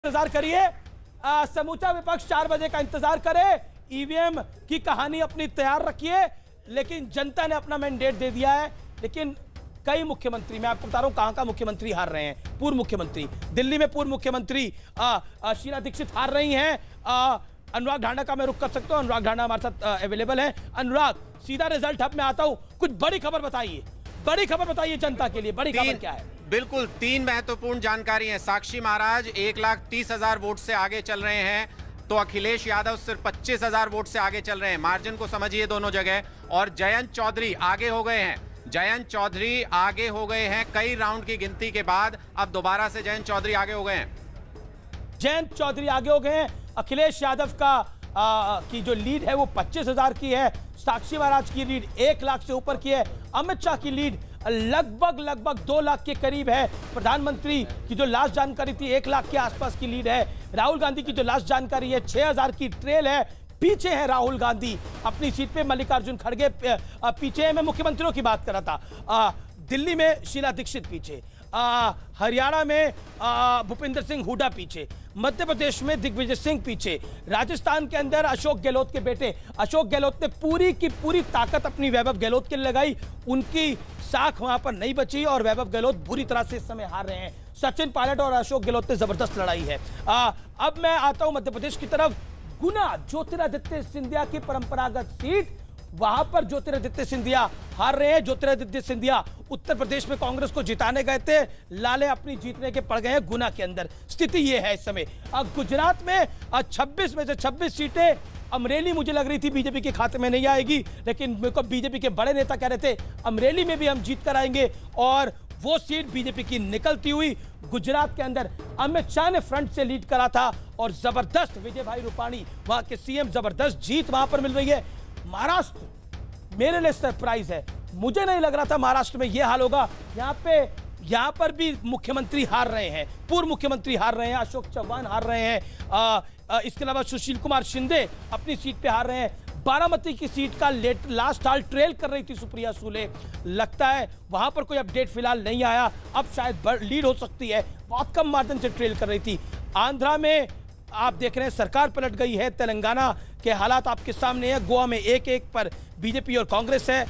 इंतजार करिए। समूचा विपक्ष 4 बजे का इंतजार करे। ईवीएम की कहानी अपनी तैयार रखिए, लेकिन जनता ने अपना मैंडेट दे दिया है। लेकिन कई मुख्यमंत्री, मैं आपको बता रहा हूं कहां का मुख्यमंत्री हार रहे हैं। पूर्व मुख्यमंत्री दिल्ली में, पूर्व मुख्यमंत्री शीला दीक्षित हार रही हैं। अनुराग ढांडा का मैं रुख कर सकता हूं, अनुराग ढांडा हमारे साथ अवेलेबल है। अनुराग, सीधा रिजल्ट अब मैं आता हूं, कुछ बड़ी खबर बताइए, बड़ी खबर बताइए जनता के लिए। बड़ी खबर क्या है? बिल्कुल 3 महत्वपूर्ण जानकारी है। साक्षी महाराज 1,30,000 वोट से आगे चल रहे हैं, तो अखिलेश यादव सिर्फ 25,000 वोट से आगे चल रहे हैं। मार्जिन को समझिए दोनों जगह। और जयंत चौधरी आगे हो गए हैं, जयंत चौधरी आगे हो गए हैं कई राउंड की गिनती के बाद। अब दोबारा से जयंत चौधरी आगे हो गए हैं। जयंत चौधरी आगे हो गए हैं। अखिलेश यादव का की जो लीड है वो 25,000 की है। साक्षी महाराज की लीड 1 लाख से ऊपर की है। अमित शाह की लीड लगभग 2 लाख के करीब है। प्रधानमंत्री की जो लास्ट जानकारी थी 1 लाख के आसपास की लीड है। राहुल गांधी की जो लास्ट जानकारी है 6,000 की ट्रेल है। पीछे है राहुल गांधी अपनी सीट पे, मल्लिकार्जुन खड़गे पीछे है। मैं मुख्यमंत्रियों की बात कर रहा था। दिल्ली में शीला दीक्षित पीछे, हरियाणा में भूपिंदर सिंह हुड्डा पीछे, मध्य प्रदेश में दिग्विजय सिंह पीछे, राजस्थान के अंदर अशोक गहलोत के बेटे अशोक गहलोत ने पूरी की पूरी ताकत अपनी वैभव गहलोत के लिए लगाई। उनकी साख वहां पर नहीं बची और वैभव गहलोत बुरी तरह से इस समय हार रहे हैं। सचिन पायलट और अशोक गहलोत ने जबरदस्त लड़ाई है। अब मैं आता हूं मध्य प्रदेश की तरफ। गुना, ज्योतिरादित्य सिंधिया की परंपरागत सीट, वहां पर ज्योतिरादित्य सिंधिया हार रहे हैं। ज्योतिरादित्य सिंधिया उत्तर प्रदेश में कांग्रेस को जिताने गए थे, लाले अपनी जीतने के पड़ गए हैं गुना के अंदर। स्थिति यह है इस समय। गुजरात में 26 में से 26 सीटें, अमरेली मुझे लग रही थी बीजेपी के खाते में नहीं आएगी, लेकिन मेरे को बीजेपी के बड़े नेता कह रहे थे अमरेली में भी हम जीत कर आएंगे, और वो सीट बीजेपी की निकलती हुई गुजरात के अंदर अमित शाह ने फ्रंट से लीड करा था और जबरदस्त विजय भाई रूपाणी वहां के सीएम, जबरदस्त जीत वहां पर मिल रही है। महाराष्ट्र मेरे लिए सरप्राइज है। मुझे नहीं लग रहा था महाराष्ट्र में यह हाल होगा। यहां पर भी मुख्यमंत्री हार रहे हैं, पूर्व मुख्यमंत्री हार रहे हैं, अशोक चव्हाण हार रहे हैं। इसके अलावा सुशील कुमार शिंदे अपनी सीट पे हार रहे हैं। बारामती की सीट का लास्ट हाल ट्रेल कर रही थी सुप्रिया सुले। लगता है वहां पर कोई अपडेट फिलहाल नहीं आया। अब शायद लीड हो सकती है, बहुत कम मार्जिन से ट्रेल कर रही थी। आंध्रा में आप देख रहे हैं सरकार पलट गई है। तेलंगाना के हालात आपके सामने है। गोवा में 1-1 पर बीजेपी और कांग्रेस है।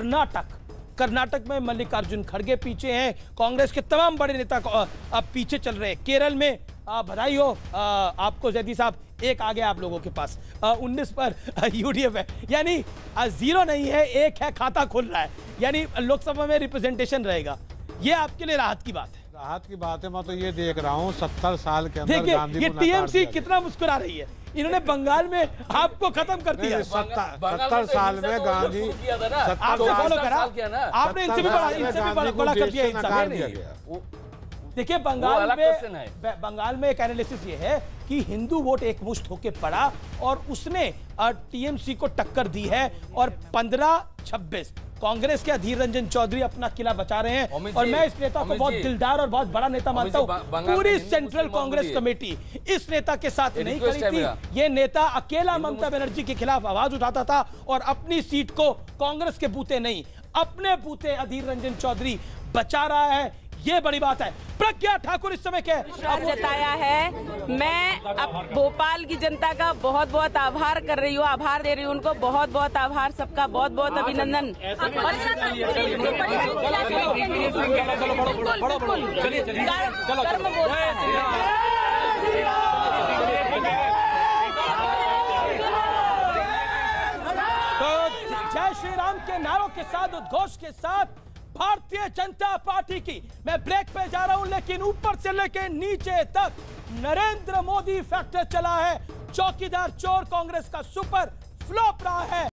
कर्नाटक में मल्लिकार्जुन खड़गे पीछे हैं, कांग्रेस के तमाम बड़े नेता अब पीछे चल रहे हैं। केरल में बधाई हो आपको जैदी साहब, 1 आ गया आप लोगों के पास। 19 पर यूडीएफ है, यानी 0 नहीं है, 1 है, खाता खुल रहा है, यानी लोकसभा में रिप्रेजेंटेशन रहेगा। ये आपके लिए राहत की बात है। राहत की बात है। मैं तो ये देख रहा हूँ 70 साल के अंदर गांधी ये टीएमसी कितना मुस्कुरा रही है। इन्होंने बंगाल में आपको खत्म कर दिया। 70 साल में गांधी आपने फॉलो करा, आपने इनसे भी बड़ा कर दिया। देखिए बंगाल में एक एनालिसिस ये है कि हिंदू वोट एकमुश्त होकर पड़ा और उसने टीएमसी को टक्कर दी है। और 15-26 कांग्रेस के अधीर रंजन चौधरी अपना किला बचा रहे हैं। और मैं इस नेता को बहुत दिलदार और बहुत बड़ा नेता मानता हूं। पूरी सेंट्रल कांग्रेस कमेटी इस नेता के साथ नहीं खड़ी थी। ये नेता अकेला ममता बनर्जी के खिलाफ आवाज उठाता था और अपनी सीट को कांग्रेस के बूते नहीं, अपने बूते अधीर रंजन चौधरी बचा रहा है। ये बड़ी बात है। प्रज्ञा ठाकुर इस समय क्या जताया है। मैं अब भोपाल की जनता का बहुत बहुत आभार कर रही हूँ, आभार दे रही हूँ उनको। बहुत बहुत आभार, सबका बहुत बहुत अभिनंदन। तो जय श्री राम के नारों के साथ, उद्घोष के साथ भारतीय जनता पार्टी की मैं ब्रेक पे जा रहा हूं, लेकिन ऊपर से लेकर नीचे तक नरेंद्र मोदी फैक्टर चला है। चौकीदार चोर कांग्रेस का सुपर फ्लॉप रहा है।